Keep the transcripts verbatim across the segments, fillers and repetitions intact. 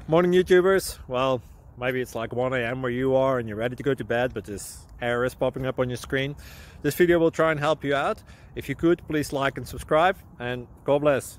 Morning YouTubers. Well, maybe it's like one A M where you are and you're ready to go to bed, but this error is popping up on your screen. This video will try and help you out. If you could, please like and subscribe, and God bless.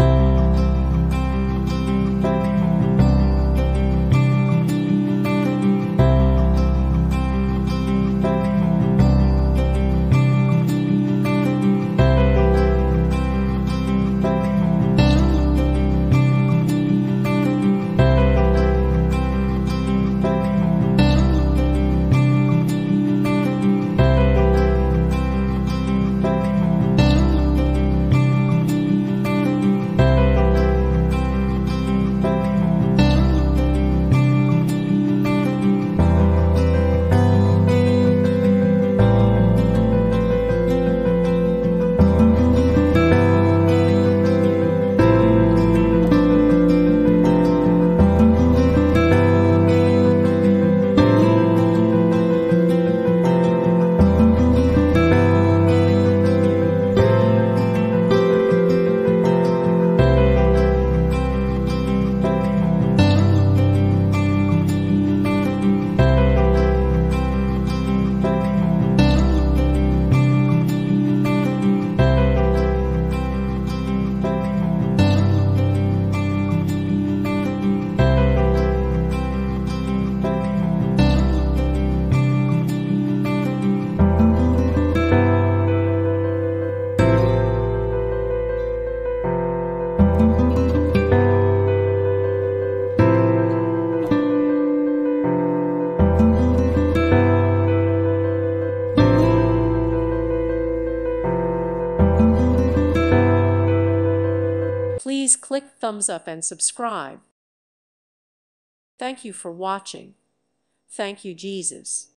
Please click thumbs up and subscribe. Thank you for watching. Thank you, Jesus.